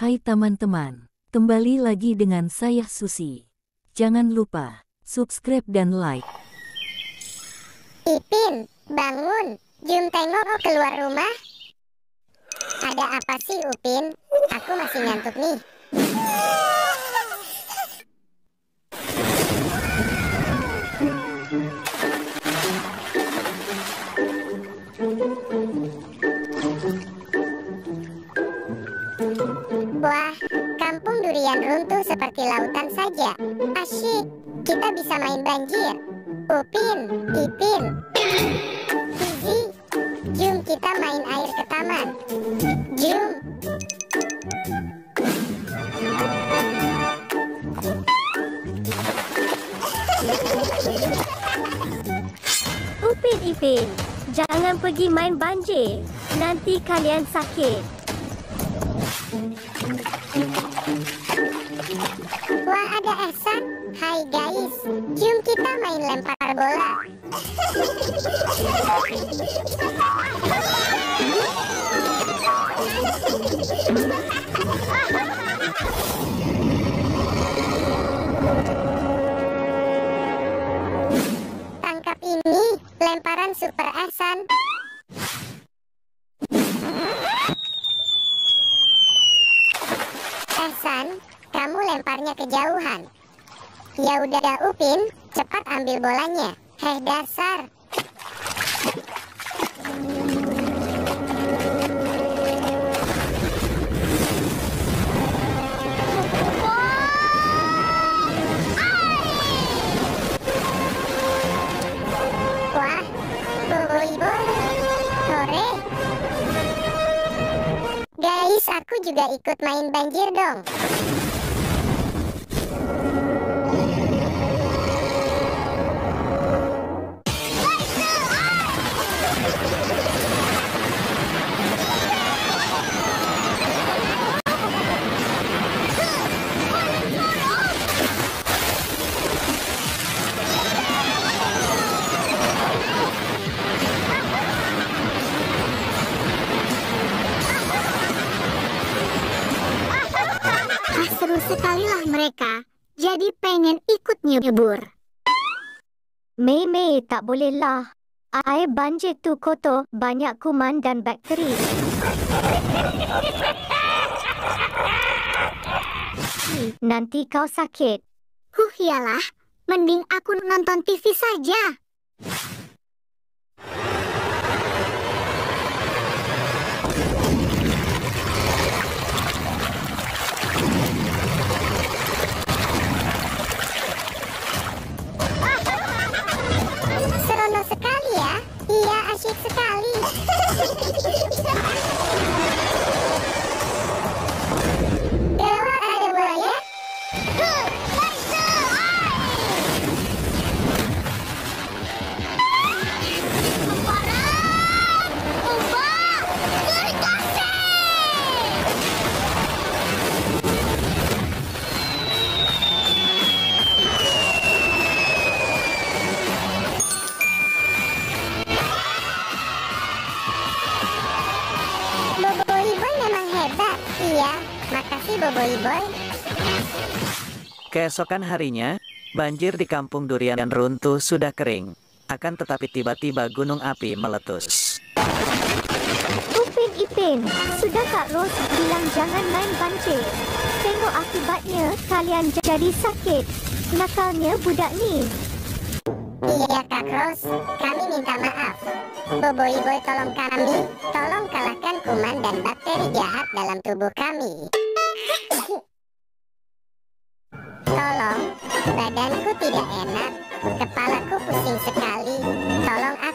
Hai teman-teman, kembali lagi dengan saya Susi. Jangan lupa subscribe dan like. Ipin, bangun. Jom tengok keluar rumah. Ada apa sih, Upin? Aku masih ngantuk nih. Wah, kampung durian runtuh seperti lautan saja. Asyik, kita bisa main banjir. Upin, Ipin, Fizi, jom kita main air ke taman. Jom. Upin Ipin, jangan pergi main banjir. Nanti kalian sakit. Wah, ada Ehsan. Hai guys, jom kita main lempar bola. Tangkap ini, lemparan super Ehsan. Ehsan, kamu lemparnya kejauhan. Ya udah Upin, cepat ambil bolanya. Heh dasar. Wah, boy, hore. Guys, aku juga ikut main banjir dong. Seru sekali lah mereka. Jadi pengen ikut nyebur. Mei, tak bolehlah. Air banjir tu kotor, banyak kuman dan bakteri. Nanti kau sakit. Yalah, mending aku nonton TV saja. Seronok sekali ya. Iya, asyik sekali. Gawat, ada buaya. Boboiboy memang hebat. Iya, makasih Boboiboy. Keesokan harinya, banjir di kampung durian runtuh sudah kering. Akan tetapi tiba-tiba gunung api meletus. Upin Ipin, sudah Kak Ros bilang jangan main banjir. Tengok akibatnya, kalian jadi sakit. Nakalnya budak ni. Iya Kak Ros, kami minta maaf. Boboiboy tolong kami, tolong kalahkan kuman dan bakteri jahat dalam tubuh kami. Tolong, badanku tidak enak, kepalaku pusing sekali, tolong